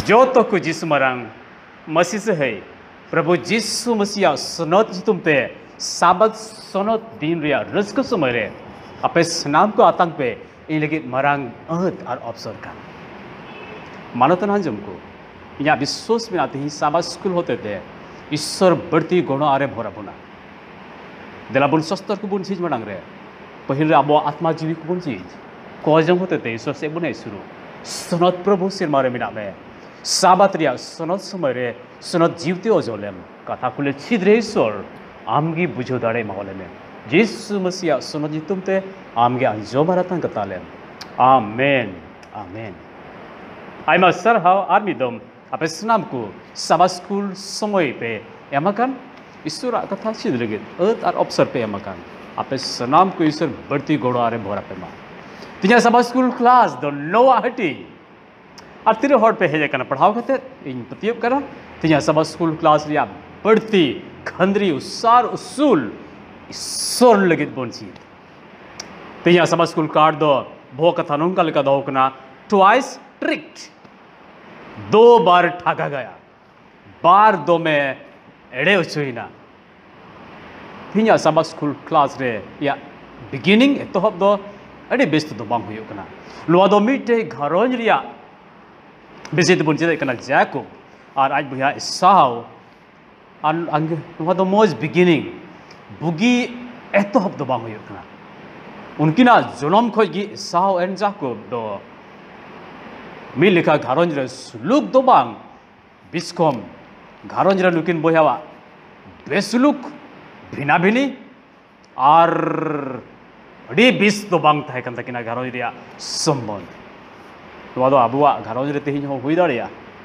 जो तो को जिस मरंग मसी से है प्रभु जिसु मसीहा सनत तुमते साबत सनत दिन रिया रस्क समय रे अपे स्नाम को आतंक पे इन लगी मरंग अहत और अवसर का मानतन हंजम को यहाँ विश्वास में आते ही साबत स्कूल होते थे ईश्वर बढ़ती गुणों आरे भरा बुना दिला बुन सस्तर को बुन चीज मनांग रे पहले अब आत्मा जीवी को बुन चीज कोजम होते थे ईश्वर से बुने शुरू सनत प्रभु सिर मारे मिना में साबत रिया सनत समय रे सनत जीवते ओजोलेम कथा कुले छिद्रे ईश्वर आमगी बुझो दाड़े माहौले में जिसु मसीहा सनत जितुमते आमगे अंजो मारतन कतालेम आमेन आमेन आइमा सर हाउ आर्मी दम अपे स्नाम को साबा स्कूल समय पे एमकान ईश्वर कथा छिद्रे अर्थ और अवसर पे एमकान अपे स्नाम को ईश्वर बढ़ती गोड़ो आरे भरा पे मा तिना साबा स्कूल क्लास द नोआ हटी और तीर हॉट पे हेजे करना पढ़ाओ करते इन पतियब करा तिना साबा स्कूल क्लास रिया बढ़ती खंदरी उसार उसूल ईश्वर लगित बोनची तिना साबा स्कूल कार्ड दो भो कथा नोंका लेका दो कना ट्वाइस ट्रिक्ड 2 बार ठगा गया बार 2 में एड़े उचुइना तिना साबा स्कूल क्लास रे या बिगिनिंग तो हब दो अड़े बेस्ट तो बांग हुयो कना लोआ दो मिटे घरोंज रिया बेसित बुन चेदे कना जैकब और आज भैया साव अंग लोआ दो मोज बिगिनिंग बुगी एतो हब दो बांग हुयो कना उनकी ना जनम खोज गी साव एंड जैकब दो मिल लिखा घरोंज रे सुलुक दो बांग बिस्कम घरोंज रे नुकिन बोयावा बेसुलुक भिना भिनी और अड़ी बिस दो बांग थाहे कन तकिना घरोंज रिया संबंध तो आबुआ घरोंज रे तेहिं हुई दाड़िया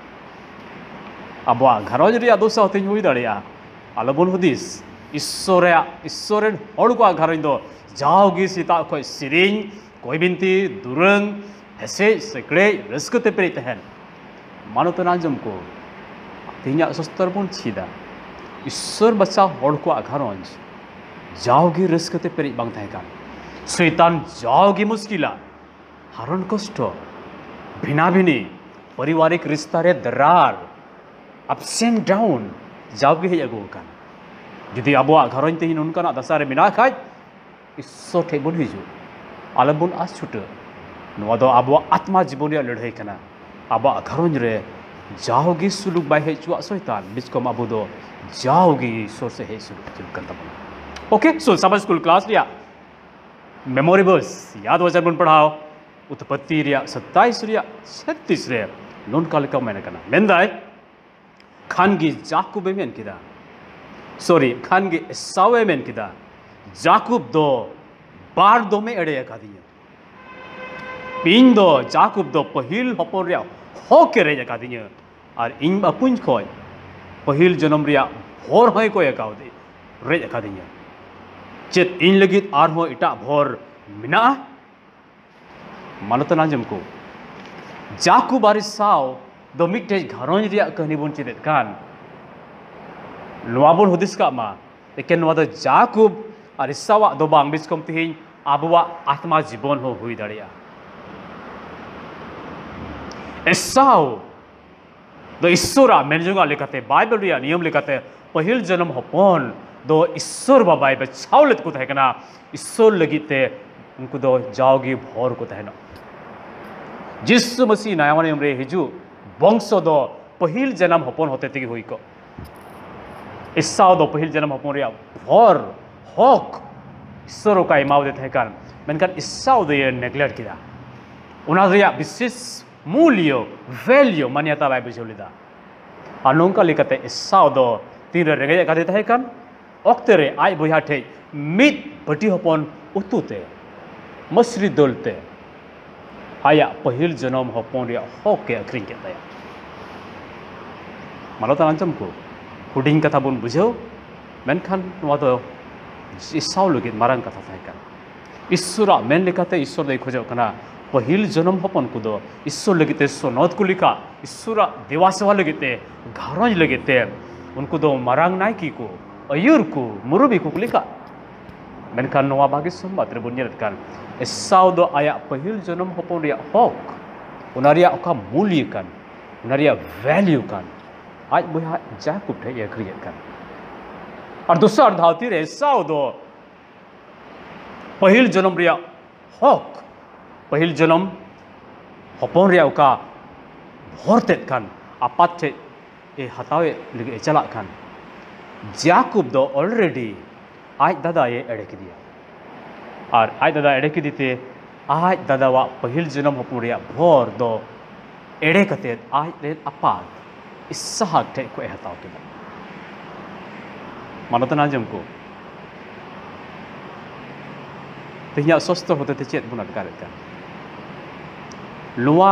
आबुआ घरोंज रिया दोसा तेहिं हुई दाड़िया आलोबन हुदिस ईश्वरेन हड़ को घरोंज दो जाओगी सीता खय सिरिंग कोई बिनती दुरंग हेसे सेकड़े रस्कते पेरे तहन मानोतन आंजम को तेहिं सस्तर बन छीदा ईश्वर बच्चा हड़ को घरोंज जाओगी रस्कते पेरे बांग थाहे कान शैतान जाओगी मुश्किला हारन कष्ट भिना भिनी पारिवारिक रिश्ता रे दरार अप्स एंड डाउन जाओगे हे अगो कान जुदी आबुआ घरोंज तेहिं उनकाना दशा रे मिना खाज ईश्वर ठे बन हिजु आलबन आस छुट नोआ दो आबुआ आत्मा जीवन रे लड़ाई कना आबुआ घरोंज रे जाओगी सुलुक बाय हेचुआ शैतान बिचकम आबु दो जाओगी ईश्वर से हे सुलुक चुकन तबन ओके सो साबा स्कूल क्लास रिया मेमोरेबल्स याद वजन बन पढ़ाओ उत्पत्ति रिया 27 रिया 36 रे नोन काल का मैंने कना मेंदाय खानगी जाकूब मेन किदा सॉरी खानगी एसावे मेन किदा जाकूब दो बार दो में एड़े कादिया पिन दो जाकूब दो पहिल हपोन रिया हो के रे कादिया और इन अपुंज खोय पहिल जन्म रिया भोर होय को एकाव दे रे कादिया चेत इन लगित आर हो इटा भोर मिना मानतन आंजम को जाकूब बारी साव दो मिटे घरोंज रिया कहानी बन चेदे कान लोआबन हुदिस का मा लेकिन नोआ दो जाकूब और इसावा दो बांग बिस्कम तिहिं आबुआ आत्मा जीवन हो हुई दाड़िया एसाव दो ईश्वरा मेनजुगा लेकाते बाइबल रिया नियम लेकाते पहिल जन्म हपन दो ईश्वर बाबाई बे छावलत को तहे कना ईश्वर लगिते उनको दो जाओगी भोर को तहना जिसु मसीह नया नियम रे हिजु वंश दो पहिल जन्म हपन होते तगी हुई को ईसाव दो पहिल जन्म हपन रिया भोर हक ईश्वर का इमाव देते हैं कान मेनकान ईसाव दो ये नेग्लेक्ट किया उना रिया विशेष मूल्य वैल्यू मान्यता बाय बुझोलिदा अनोंका लिखते ईसाव दो तीन रेगे का देते हैं कान ऑक्टे रे आई बुया ठे मित बटी हपन उतुते मसरी दोलते आया पहिल जन्म हपन रिया होके अखरिंग के तया मालता आंजम को हुडिंग कथा बन बुझो मेनखान नोआ दो ईसाव लगित मारंग कथा थाहे कान ईश्वरा मेन लेकाते ईश्वर दे खोजो कना पहिल जन्म हपन को दो ईश्वर लगिते सोनत को लिखा ईश्वरा देवासेवा लगिते घरोंज लगिते उनको दो मारंग नायकी को अयुर को मुरुबी को लिखा मेनखान नोआ बागी संबाद रे बन कान एसाव दो आया पहिल जन्म हपन रिया हक उना रिया ओका मूल्य कान नरिया वैल्यू कान आज बुहा जाकुब ठे ये क्रिएट कान और दूसरा धावती रे साव दो पहिल जन्म रिया हक पहिल जन्म हपन रिया उका भरते कान आपात ठे ए हतावे लगे चला कान जाकुब दो ऑलरेडी आज दादा ये एड़े की दिया और आज दादा एड़े की दीते आज दादा वा पहिल जन्म हपन रिया भर दो एड़े कते आज रे आपात इसहाक ठे को हताव के मानोता नाजम को तिहिया स्वस्थ होते थे चेत बुन अटकार लुआ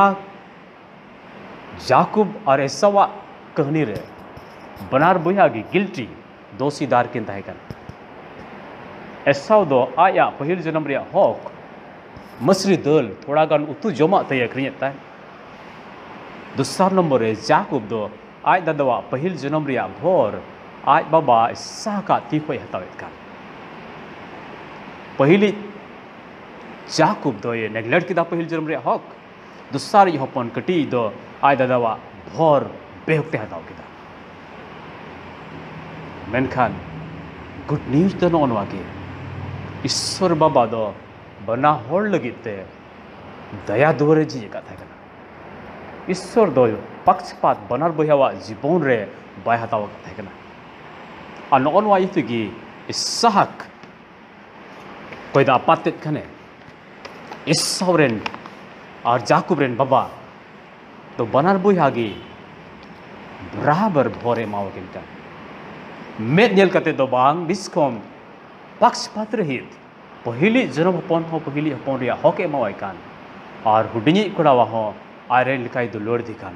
जाकुब और एसावा कहानी रे बनार बुया की गिल्टी दोषीदार किन तहकन एसाव दो आया पहिल जन्म रे हक मसरी दल थोड़ा गान उतु जमा तय क्रियता दूसरा नंबर रे जाकुब दो आज दादा पहिल जन्म रे भोर आज बाबा सा का तीखो हतावेत कान पहिली जाकुब दो ये नेग्लेक्ट किदा पहिल जन्म रे हक दूसरा रे हपन कटी दो आज दादा भोर बेहकते हताव किदा मेनखान गुड न्यूज दो नोन वागे ईश्वर बाबा दो बना होड़ लगिते दया दोरे जी का था ईश्वर दो पक्षपात बनार बहावा जीवन रे बाय हताव था कना आ नोन वा इतुगी इसहाक कोई दा पातेत खने इसवरेन और जाकुबरेन बाबा तो बनार बुहागी बराबर भोरे माव किनका मेद नेल कते दो बांग बिस्कोम पक्षपात रहित पहिली जन्म हपन हो पहिली हपन रिया हके मावाय कान और हुडिनी कोड़ावा हो आरे लिखाई दो लोड़ दिखान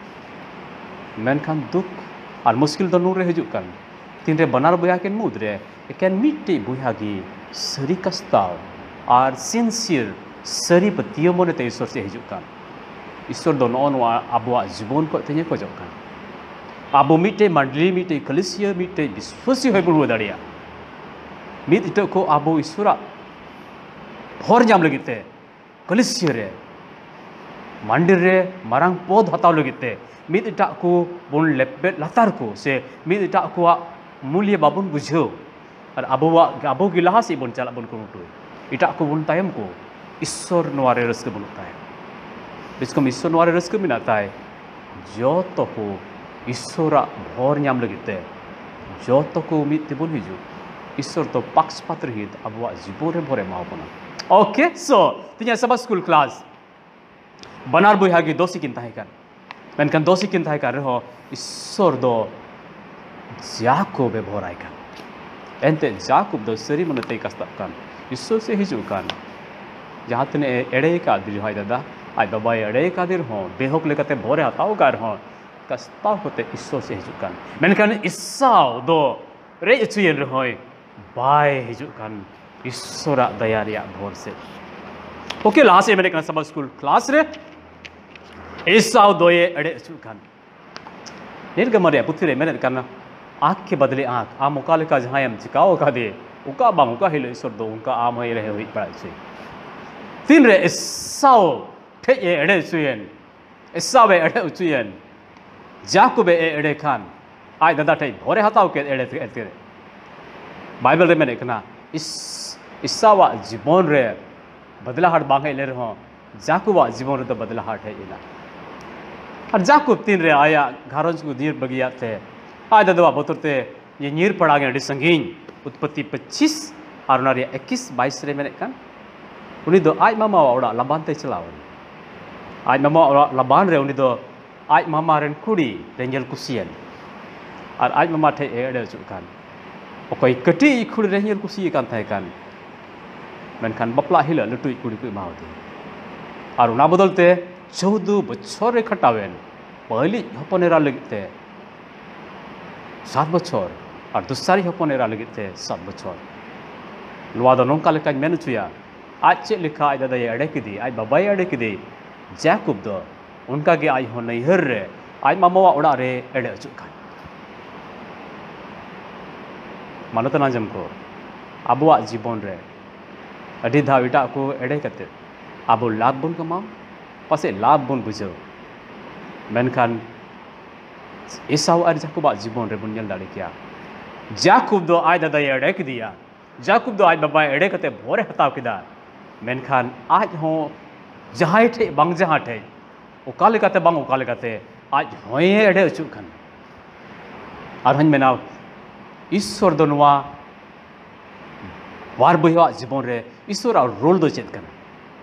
मेनखान दुख और मुश्किल दो नूर रे हिजुक कान तीन रे बनार बुया के मुद रे एकेन मिट्टी बुहागी सरी कस्ताव और सिंसियर सरी पतियो मने ते ईश्वर से हिजुक कान ईश्वर दो नोन वा आबुआ जीवन को तेजे को जकान आबो मिटे मंडली मिटे कलिसिया मिटे विश्वासी होय बुरु दाड़िया मित इट को आबो ईश्वरा भोर जाम लगिते कलिसिया रे मंदिर रे मारंग पद हताव लगिते मित इटा को बुन लेपे लातार को से मित इटा को मूल्य बाबुन बुझो और आबो की लहा से बुन चला बुन कुरुटु इटा को बुन तायम को ईश्वर नवारे रस्क बुनता है बिस्कम ईश्वर नवारे रस्क मिनाता है जो तो को ईश्वरा भोर नाम लगिते जो तो को मित तिबुन हिजु ईश्वर तो पक्षपात रहित आबुआ जीवन रे भोरे मावबना ओके सो तिया सब स्कूल क्लास बनार बुहागी दोषी किन ताहेकान मेनखान दोषी किन ताहेकान रहो ईश्वर दो जाकुब भोराय कान एंते जाकुब दो सरी मन तै कस्ताब कान ईश्वर से हिजु कान जहाँ तने एड़े का दिर हाय दादा आज बाबा एड़े का दिर हो बेहक लेकते भोरे हताव कार हो कस्ताव होते ईश्वर से हिजु कान मेनखान ईसाव दो रे चुयन रहोय बाय हिजु कान ईश्वरा दया रिया भोर से ओके लास्ट ए मैंने कना सब स्कूल क्लास रे ईसाव दो ये एड़े चु कान नेर गमरे पुथि रे मैंने कना आँख के बदले आँख आ मुकाल का जहाँ हम चिकाओ का दे उका बांग उका हिलो ईश्वर दो उनका आम है रहे हुई पड़ा छे तीन रे ईसाव ठे ये एड़े चुयन ईसाव एड़े उचुयन जाकुबे एड़े खान आज दादा ठे भोरे हताव के एड़े ते बाइबल रे मैंने कना ईसावा जीवन रे बदलाहट बांगे ले रहो जाकुबा जीवन रे तो बदलाहट है इना और जाकुब तीन रे आया घारों को नीर बगिया थे आज दादा बतरते ये नीर पड़ा गया संगीन उत्पत्ति 25 और नारिया 21-22 रे मैंने कन उनी दो आज मामा ओड़ा लबान ते चलाव आज मामा ओड़ा लबान रे उनी दो आज मामा रेन कुड़ी रेंजल कुसियन और आज मामा ठे एड़े चुकान ओकई कटी खुड़ रेंजल कुसी कान थाय कान मेनखान बपला हिला लटुई कुड़ी को मावती और उना बदलते 14 बछर रे खटावेन पहली हपनेरा लगते 7 बछर और दूसरी हपनेरा लगते 7 बछर नवा दो नोंका लेका मेन चुया आज चे लिखा आज दादा एड़े किदी आज बाबा एड़े किदी जाकुब दो उनका के आज हो नैहर रे आज मामावा ओड़ा रे एड़े अचुकान मानत नाजम को आबुआ जीवन रे अड़ी धाविटा को एड़े कते आबो लाभ बन कमाओ पासे लाभ बन बुझो मेनखान एसाव और जाकूब जीवन रे बुन दाड़े किया जाकूब दो आज दादा एड़े किदिया जाकूब दो आज बाबा एड़े कते भोरे हताव किदा मेनखान आज हो जहां ठे बांग जहां ठे ओका लेकाते बांग ओका लेकाते आज होए एड़े अचुक खान और हन मेनाव ईश्वर दो नवा वार बहिवा जीवन रे ईश्वर और रोल दो चेत कना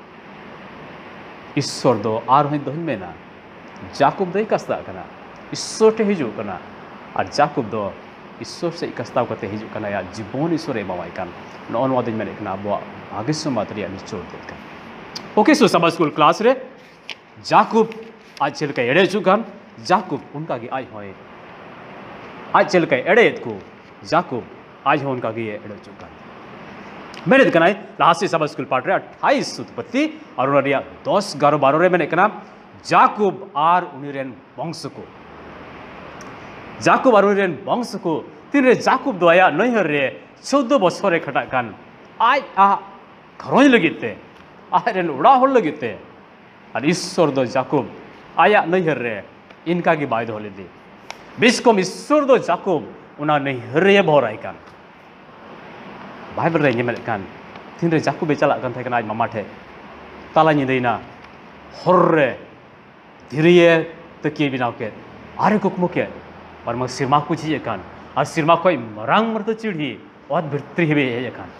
ईश्वर दो आर हन दो मेना जाकूब दो कस्ता कना ईश्वर टे हिजू कना और जाकूब दो ईश्वर से कस्ताव करते हिजू कना या जीवन ईश्वर एमावाय कान नॉन वादिन मेने कना बो आगे समातरिया निचोड़ देत कान ओके सो सबा स्कूल क्लास रे जाकूब आज चल के एड़े चुकान जाकूब उनका की आज होए आज चल के एड़े को जाकूब आज हो उनका की एड़े चुकान मैंने देखना है लास्ट सबा स्कूल पार्ट रे 28 उत्पत्ति और उनरिया 10 11 12 रे मैंने कहना जाकूब आर उनिरेन वंश को जाकूब और उनिरेन वंश को तीन रे जाकूब दोया नैहर रे 14 बछर रे खटा कान आज आ घरों लगीते आरेन उड़ा होल लगीते और ईश्वर दो जाकूब आया नैहर रे इनका की बाय होले दी बिस्कोम ईश्वर दो जाकूब उना नैहर रे भराय कान बाइबल रे नेमेल कान तीन रे जाकूब चला कान थे आज मामा ठे ताला निदैना हर रे धीरे तकिए बिनाव के आरे कुकमु के और मग सिरमा को चीज कान और सिरमा कोई मरांग मरतो चिड़ी और भित्री हेबे हे कान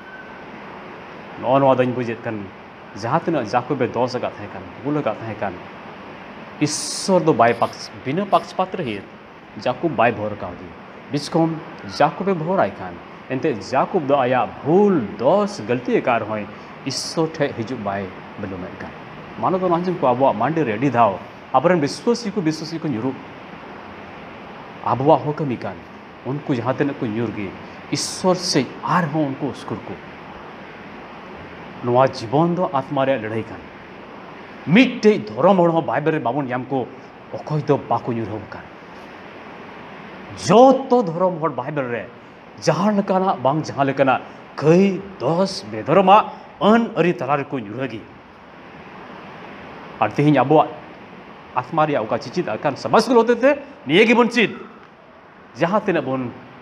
नॉन वादन बुझेत कान जहाँ तीन जाकूब दोष का थे कान गुल का थे कान ईश्वर दो बाय पक्ष बिना पक्षपात रही जाकूब बाय भोर का दी बिस्कोम जाकूब भोर आय कान एंते जाकूब दो आया भूल दोष गलती कार होय ईश्वर ठे हिजु बाय बलुम कान मानो तो नांजम को आबो मांडे रेडी धाव अबरन विश्वासी को न्यूरु आबवा हो कमी कान उनको जहाँ तक को न्यूरगी ईश्वर से आर हो उनको उसकुर को नवा जीवन दो आत्मा रे लड़ाई कान मिट्टे धर्म हड़ बाइबल रे बाबन याम को अखय दो बाको न्यूर हो कान जो तो धर्म हड़ बाइबल रे जहाँ लकाना बांग जहाँ लकाना कई दोष बेधर्मा अन अरी तलार को न्यूरगी और तेहिं अब आत्मा रे उका चिचित अकान समस्कुल होते थे निये की बन चित जहाँ तीन बन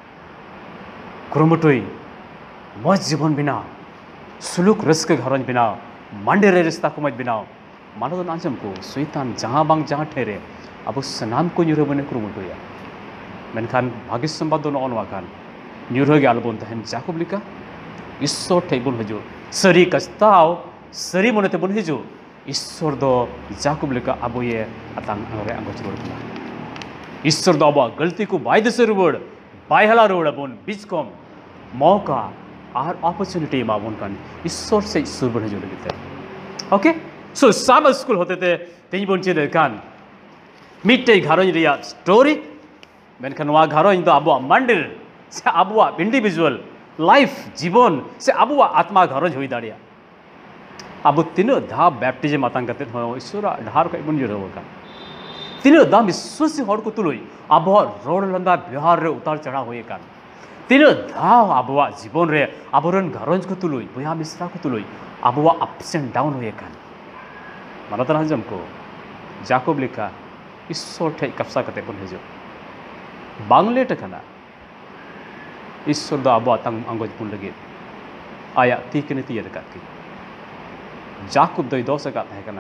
कुरुमुटुई मज जीवन बिना सुलुक रस्क घरन बिना मांडे रे रिश्ता को मज बिना मानो तो नाचम को शैतान जहाँ बांग जहाँ ठहरे अब सनाम को न्यूर बने कुरुमुटुया मेनखान भाग्य संबाद दोनों अनवाकान न्यूर के आलबन तहन जाकूब लिका ईश्वर ठे बन हजो सरी कस्ताव सरी मनते बन हजो ईश्वर दो जाकूब लेका अब ये अतांग रे अंगच रोडना ईश्वर दो अब गलती को बाय दसे रोड बाय हला रोड अपन बीच कम मौका और अपॉर्चुनिटी माबन कान ईश्वर से ईश्वर बन जो लगते ओके सो साब स्कूल होते थे तेई बन चेद कान मिट्टे घरों रिया स्टोरी मेनखान वा घरों दो अब मंदिर से अब इंडिविजुअल लाइफ जीवन से अब आत्मा घरों हुई दाड़िया अब तीनों धा बैप्टिज्म आतंक करते हो ईश्वर ढार को बन जुड़े होगा तीनों धा विश्वासी हर को तुलुई अब रोड लंदा व्यवहार रे उतार चढ़ा हुए कान तीनों धा अब जीवन रे अबरन घरों को तुलुई बुया मिश्रा को तुलुई अब अप्स एंड डाउन हुए कान मानता हजम को जाकूब लिखा ईश्वर ठे कब्जा करते बन हजो बांग्ले टकना ईश्वर दो अब तंग अंगज पुन लगे आया ती के ती की जाकूब दो दोष का तहकना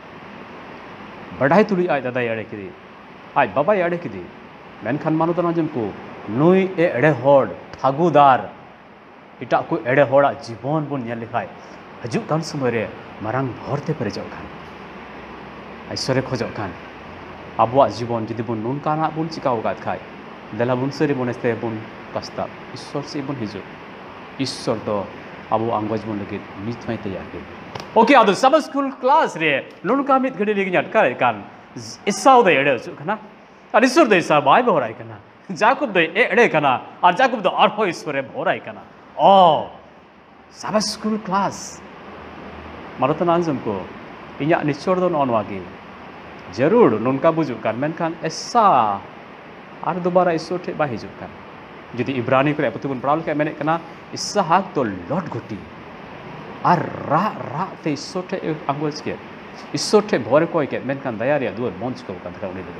बढ़ाई तुली आज दादा एड़े की आज बाबा एड़े की मेनखान मानो तो नाजम को नुई ए एड़े होड़ फागुदार इटा को एड़े होड़ा जीवन बन नेल लिखाय हजू कान समय रे मारांग भरते पेरेजो खान ऐश्वर्य खोजो खान अब जीवन जुदी बन नूनकाना बन चिकाओ गात खाय दला बन सरी बनस्ते बन कस्ता ईश्वर से बन हिजो ईश्वर दो अब अंगज बन लगे नित में तैयार के ओके अब सब स्कूल क्लास रे नूनका मित घड़ी लेके अटका कान इसाव दे एड़े खाना और ईश्वर दे इसा बाय भराय काना जाकूब दे एड़े काना और जाकूब दो और ईश्वर भराय काना ओ सब स्कूल क्लास मारतन आंजम को इया निचोड़ दो नॉनवागी जरूर नूनका बुझु कान मेनखान ऐसा और दोबारा ईश्वर ठे बा हिजु कान जुदी इब्रानी को पुतुबन पढ़ाल के मेने कना इसहाक तो लॉट घुटी और रा रा ते ईश्वर ठे अंगज के ईश्वर ठे भोरे कोई के मेनखान दया रे दुआर बंद को कान थाका उनी लगे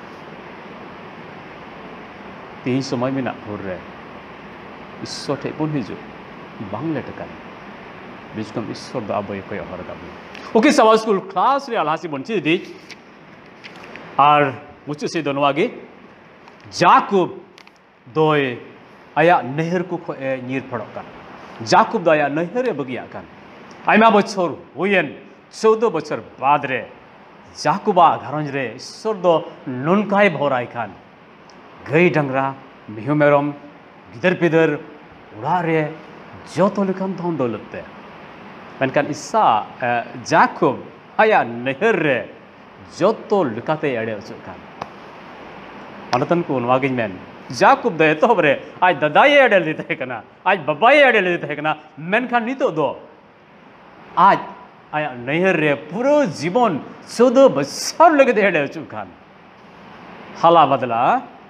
तीन समय में ना भोर रे ईश्वर ठे बन हिजु बांगले टकान बिचकम ईश्वर द आबय कोई हर का ओके सवा स्कूल क्लास रे अलहासी बनची दी और मुझे से दोनों आगे जाकूब दोय आया नहर को नीर पड़ोका जाकूब दो आया नहर बगिया कान आयमा बछर हुयेन 14 बछर बाद रे जाकूबा घरंज रे ईश्वर दो नुनकाय भराय खान गई डंगरा मिहु मेरम गिदर पिदर उड़ा रे जोतो लेखान धन दौलते मेनकान इसा जाकूब आया नहर रे जोतो लेकाते एड़े उचुकान अनतन को नवागिन मेन जाकूब दे तो बरे आज दादाई एड़े लेते है कना आज बबाई एड़े लेते है कना मेनखान नितो दो आज आया नहर रे पूरा जीवन 14 बछर लगे एड़े उचुकान हाला बदला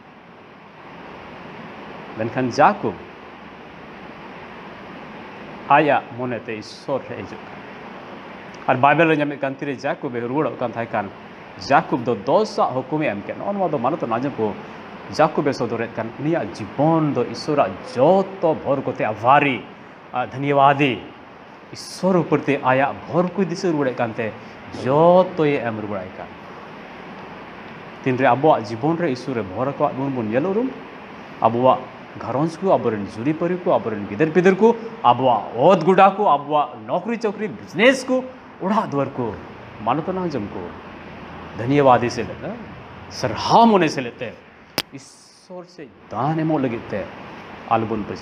मेनखान जाकूब आया मोनेते ईश्वर रे हिजुकान और बाइबल रे ᱧᱟᱢᱮ ᱠᱟᱱ ᱛᱤᱨᱮ जाकूब ए रुवाड़ ᱠᱟᱱ ᱛᱟᱦᱮᱸ ᱠᱟᱱ जाकूब दो दोसा हुकुम एम के नॉन वादो मानो तो नाजम को जाकूब ए सदरे कान निया जीवन दो ईश्वर जोतो भर कोते आभारी धन्यवादी ईश्वर उपरते आया भर को दिस रुवाड़ कानते जोतो ये एम रुवाड़ कान तीन रे अबो जीवन रे ईश्वर भर को बुन बुन येलोरुम अबो घरंज को अबरन जुरी परी को अबरन गिदर पिदर को अबो ओद गुडा को अबो नौकरी चौकरी बिजनेस को उड़ा द्वार को मानो तो नाजम को धन्यवादी से लेते सरहाम होने से लेते ईश्वर से दान एमो लगते आलबुन पर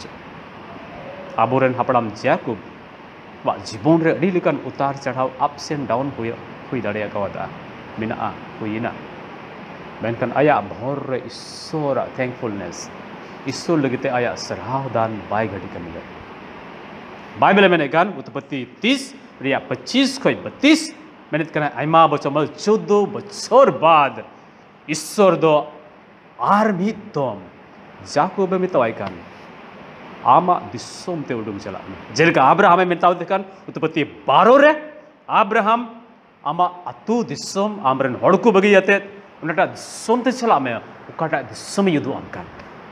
आबोरन हपड़ाम जाकूब वा जीवन रे अड़ी लेकान उतार चढ़ाव अप्स एंड डाउन हुई दाड़े कवादा मिना हुईना मेनकान आया भोर रे ईश्वर थैंकफुलनेस ईश्वर लगते आया सरहाव दान बाय घड़ी का मिले बाइबल में गान उत्पत्ति 30 रिया 25 खोई 32 मेहनत करना आयमा बच्चों मल 14 बच्चों बाद ईश्वर दो आर्मी तोम जाकूब में तो आइकान आमा दिसोम ते उडुम चला जेलका अब्राहम में ताऊ देखन उत्पत्ति 12 रे अब्राहम आमा अतु दिसोम आमरन हड़कू बगी जाते उनटा दिसोम ते चला में उकाटा दिसोम युदु अंकान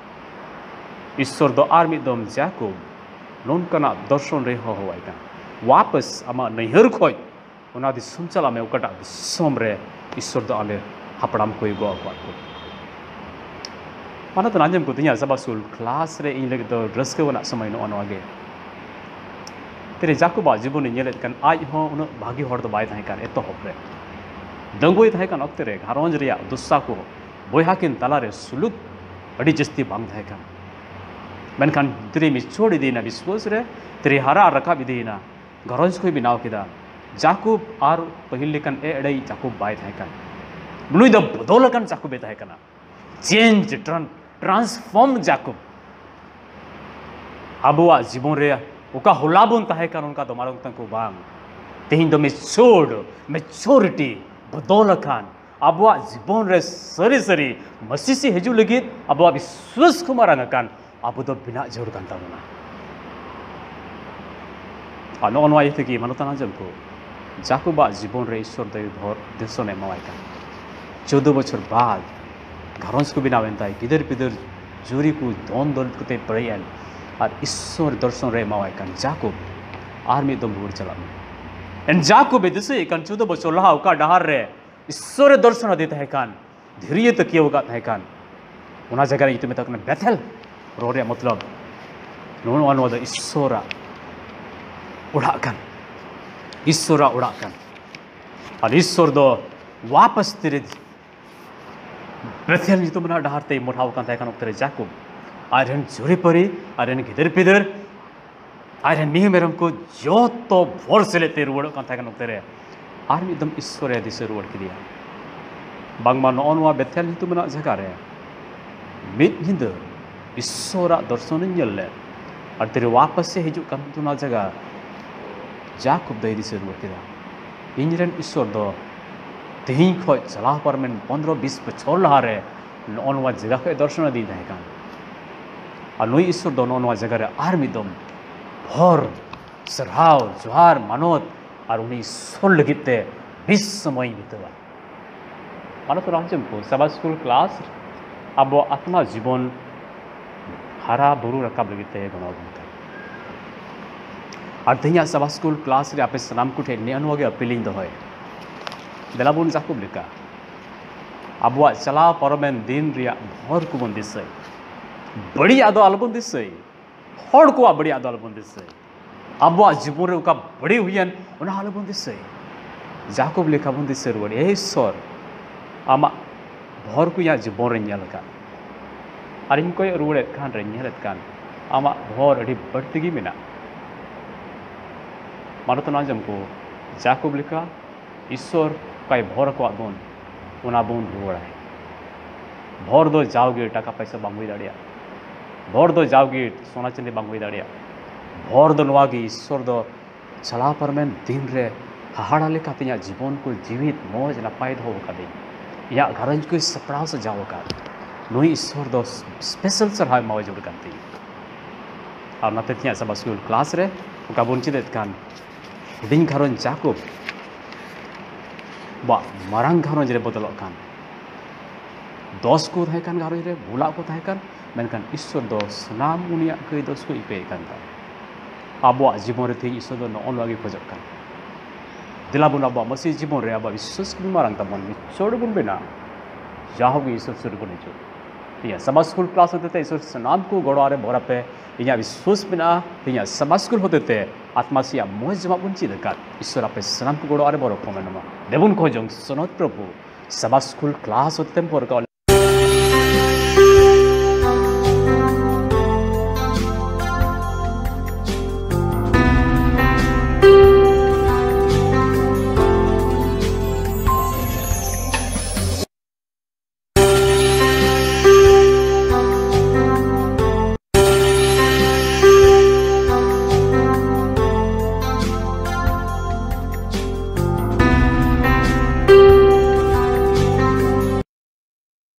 ईश्वर दो आर्मी दोम जाकूब नोनकना दर्शन रे हो आइकान वापस आमा नहर खोय उना दिसोम चला में उकाटा दिसोम रे ईश्वर दो आले हपड़ाम कोई गो अगवाट को माना तो नाजम को तिया सबा स्कूल क्लास रे इन लगे तो रस्के वना समय नो अनवागे तेरे जाकूबा जीवन नेलेत कान आज हो उन भागी हर तो बाय थाय कान एतो होपरे दंगोय थाय कान अक्ते रे घरंज रिया दुस्सा को बोया किन तला रे सुलुक अड़ी जस्ती बांग थाय कान मेनखान तेरे मि छोड़ी देना विश्वास रे तेरे हारा रखा बिदेना घरंज कोई बिनाव किदा जाकूब आर पहिले कान ए अड़ई जाकूब बाय थाय कान नुई द बदल कान जाकूब ए थाय काना चेंज ट्रांसफॉर्म जाकूब अबुआ जीवन रे ओका होलाबुन ताहे कान उनका दो मारंग तंको बांग तेहिं दो मैच्योरिटी बदल कान अबुआ जीवन रे सरी सरी मसीसी हेजु लगी अबुआ विश्वास को मारंग कान अबु दो बिना जोर कान तामुना अनो अनवाय थे की मनोतना जमको जाकूबा जीवन रे ईश्वर दे भर देशने मवाय कान 14 बछर बाद घरंज को बिनावेन ताई गिदर पिदर जुरी को दोन दौलत कोते पड़ेन और ईश्वर दर्शन रे मावाय कान जाकूब आर्मी दम भूर चला एन जाकूब दिसे कान 14 बछर लहा उका डहार रे ईश्वर दर्शन देता है कान धीरे तक किए होगा है कान उना जगह इतने तक ने बेथल रोरे मतलब नोन वन वद ईश्वरा उड़ा कान और ईश्वर दो वापस तेरे बेथेल नितो मना डहारते मोठाव कान थाय कान उक्तरे जाकूब आरेन जुरी परी आरेन गिदर पिदर आरेन मिह मेरम को जो तो भोर से लेते रुवड़ कान थाय कान उक्तरे आर्मी दम ईश्वर या दिसे रुवड़ किदिया बांगमा नॉनवा बेथेल नितो मना जगह रे मिद हिंद ईश्वरा दर्शन नेले और तेरे वापस से हिजु कान तुना जगह जाकूब दई दिसे रुवड़ किदा इंजरन ईश्वर दो तेहिं खोज चलाह पर में 15-20 बछर लहारे नॉनवा जगह के दर्शन दी थाय कान और नुई ईश्वर दो नॉनवा जगह रे आर्मी दम भर सरहाव जोहार मानत और उन्हीं ईश्वर लगिते विस्मय बितावा मानो तो रांचम को सबा स्कूल क्लास अब आत्मा जीवन हरा बुरु रकाब लगी ते गनो गुंता और तेया सबा स्कूल क्लास रे आपे सनाम को ठे नेन वगे अपीलिंग दो है देलाबुन जाकुब लेका अब चला परमेन दिन रिया भर को बन दिसै बड़ी आदो अलबुन दिसै हर को बड़ी आदो अलबुन दिसै अब जीवन रे उका बड़ी हुयन उना अलबुन दिसै जाकुब लेखा बन दिसै रुवर ए ईश्वर आमा भर को या जीवन रे नेल का और इन कोई रुवर खान रे नेल कान आमा भर अडी बढ़ती मेना मानतो नाजम को जाकुब लेखा ईश्वर काय भर को बोन उना बोन रुवर है भर दो जाओगे टाका पैसा बांग हुई दाड़िया भर दो जाओगे सोना चांदी बांग हुई दाड़िया भर दो नवागी ईश्वर दो चला परमेन दिन रे हाहाड़ा लेखा तिया जीवन को जीवित मौज नपाय दो कदे या घरंज को सपड़ाव से जाओ का नुई ईश्वर दो स्पेशल सरहाय मौज उड़ करती और नते तिया सब स्कूल क्लास रे उका बुनचिदेत कान दिन घरंज जाकुब बा मारंग घरंज रे बदल कान 10 को थाय कान घरंज रे बुला को थाय कान मेनकान ईश्वर दो सनाम उनिया कई 10 को इपे कान ता आबो जीवन रे थी ईश्वर दो नॉन वागी खोजक कान दिलाबुन आबो मसी जीवन रे आबो विश्वास कुन मारंग तमन छोड़ बुन बेना जाहोगी ईश्वर सुर को निचो या समा स्कूल क्लास होते थे ईश्वर सनाम को गड़वारे भरा पे इया विश्वास बिना इया समा स्कूल होते थे आत्मा से मौज जमा बुंची दरकार ईश्वर आपे सनाम को गड़वारे भरो को मेनमा देबुन खोजों सनत प्रभु समा स्कूल क्लास होते पर का